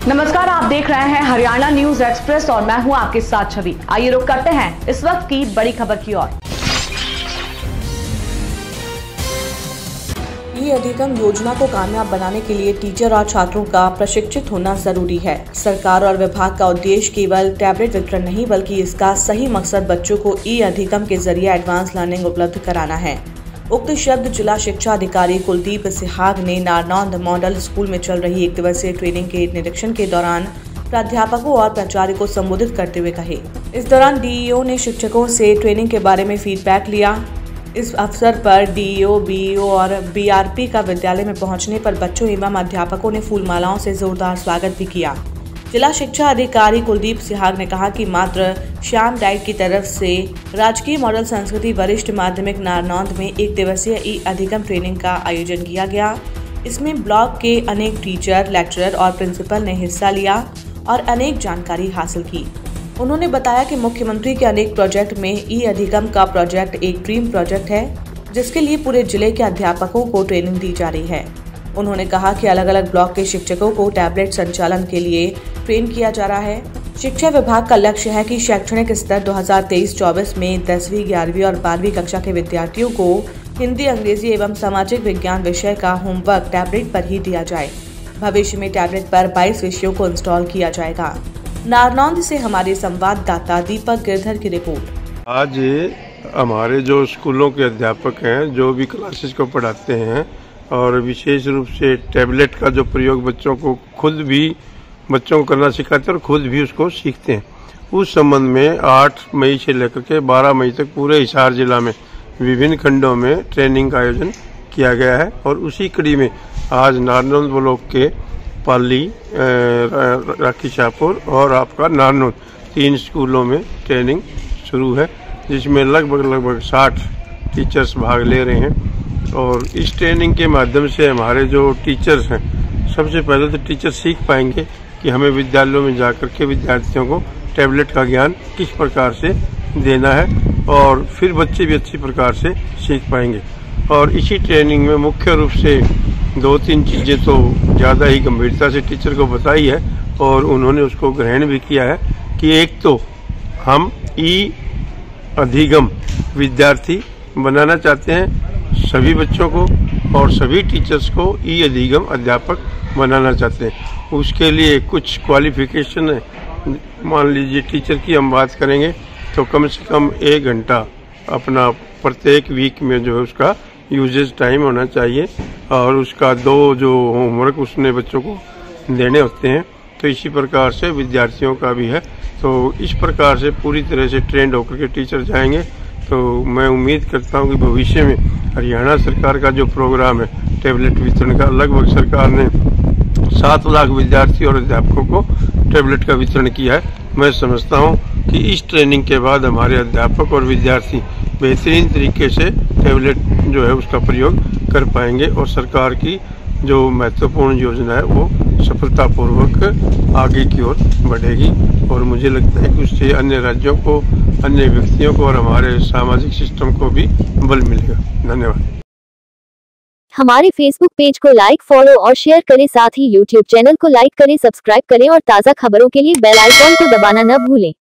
नमस्कार, आप देख रहे हैं हरियाणा न्यूज एक्सप्रेस और मैं हूं आपके साथ छवि। आइए रुक करते हैं इस वक्त की बड़ी खबर की ओर। ई-अधिगम योजना को कामयाब बनाने के लिए टीचर और छात्रों का प्रशिक्षित होना जरूरी है। सरकार और विभाग का उद्देश्य केवल टैबलेट वितरण नहीं बल्कि इसका सही मकसद बच्चों को ई-अधिगम के जरिए एडवांस लर्निंग उपलब्ध कराना है। उक्त शब्द जिला शिक्षा अधिकारी कुलदीप सिहाग ने नारनौंद मॉडल स्कूल में चल रही 1 दिवसीय ट्रेनिंग के निरीक्षण के दौरान प्राध्यापकों और प्राचार्य को संबोधित करते हुए कहे। इस दौरान डीईओ ने शिक्षकों से ट्रेनिंग के बारे में फीडबैक लिया। इस अवसर पर डीईओ, बीईओ और बीआरपी का विद्यालय में पहुंचने पर बच्चों एवं अध्यापकों ने फूलमालाओं से जोरदार स्वागत भी किया। जिला शिक्षा अधिकारी कुलदीप सिहाग ने कहा कि मात्र श्याम डाइट की तरफ से राजकीय मॉडल संस्कृति वरिष्ठ माध्यमिक नारनौंद में 1 दिवसीय ई-अधिगम ट्रेनिंग का आयोजन किया गया। इसमें ब्लॉक के अनेक टीचर, लेक्चरर और प्रिंसिपल ने हिस्सा लिया और अनेक जानकारी हासिल की। उन्होंने बताया कि मुख्यमंत्री के अनेक प्रोजेक्ट में ई-अधिगम का प्रोजेक्ट एक ड्रीम प्रोजेक्ट है, जिसके लिए पूरे जिले के अध्यापकों को ट्रेनिंग दी जा रही है। उन्होंने कहा कि अलग अलग ब्लॉक के शिक्षकों को टैबलेट संचालन के लिए ट्रेन किया जा रहा है। शिक्षा विभाग का लक्ष्य है कि शैक्षणिक स्तर 2023-24 में 10वीं, 11वीं और 12वीं कक्षा के विद्यार्थियों को हिंदी, अंग्रेजी एवं सामाजिक विज्ञान विषय का होमवर्क टैबलेट पर ही दिया जाए। भविष्य में टैबलेट पर 22 विषयों को इंस्टॉल किया जाएगा। नारनौंद से हमारे संवाददाता दीपक गिरधर की रिपोर्ट। आज हमारे जो स्कूलों के अध्यापक हैं, जो भी क्लासेस को पढ़ाते हैं और विशेष रूप से टैबलेट का जो प्रयोग बच्चों को करना सिखाते हैं और खुद भी उसको सीखते हैं, उस संबंध में 8 मई से लेकर के 12 मई तक पूरे हिसार जिला में विभिन्न खंडों में ट्रेनिंग का आयोजन किया गया है। और उसी कड़ी में आज नारनौंद ब्लॉक के पाली, राखी शाहपुर और आपका नारनौंद 3 स्कूलों में ट्रेनिंग शुरू है, जिसमें लगभग 60 टीचर्स भाग ले रहे हैं। और इस ट्रेनिंग के माध्यम से हमारे जो टीचर्स हैं, सबसे पहले तो टीचर सीख पाएंगे कि हमें विद्यालयों में जाकर के विद्यार्थियों को टैबलेट का ज्ञान किस प्रकार से देना है, और फिर बच्चे भी अच्छी प्रकार से सीख पाएंगे। और इसी ट्रेनिंग में मुख्य रूप से 2-3 चीज़ें तो ज़्यादा ही गंभीरता से टीचर को बताई है और उन्होंने उसको ग्रहण भी किया है कि एक तो हम ई-अधिगम विद्यार्थी बनाना चाहते हैं सभी बच्चों को, और सभी टीचर्स को ई-अधिगम अध्यापक बनाना चाहते हैं। उसके लिए कुछ क्वालिफिकेशन है। मान लीजिए टीचर की हम बात करेंगे तो कम से कम 1 घंटा अपना प्रत्येक वीक में जो है उसका यूजेज टाइम होना चाहिए, और उसका 2 जो होमवर्क उसने बच्चों को देने होते हैं। तो इसी प्रकार से विद्यार्थियों का भी है। तो इस प्रकार से पूरी तरह से ट्रेंड होकर के टीचर जाएंगे। तो मैं उम्मीद करता हूं कि भविष्य में हरियाणा सरकार का जो प्रोग्राम है टैबलेट वितरण का, लगभग सरकार ने 7 लाख विद्यार्थी और अध्यापकों को टैबलेट का वितरण किया है। मैं समझता हूं कि इस ट्रेनिंग के बाद हमारे अध्यापक और विद्यार्थी बेहतरीन तरीके से टैबलेट जो है उसका प्रयोग कर पाएंगे और सरकार की जो महत्वपूर्ण योजना है वो सफलतापूर्वक आगे की ओर बढ़ेगी। और मुझे लगता है कि उससे अन्य राज्यों को, अन्य व्यक्तियों को और हमारे सामाजिक सिस्टम को भी बल मिलेगा। धन्यवाद। हमारे फेसबुक पेज को लाइक, फॉलो और शेयर करें। साथ ही यूट्यूब चैनल को लाइक करें, सब्सक्राइब करें और ताज़ा खबरों के लिए बेल आइकॉन को दबाना न भूलें।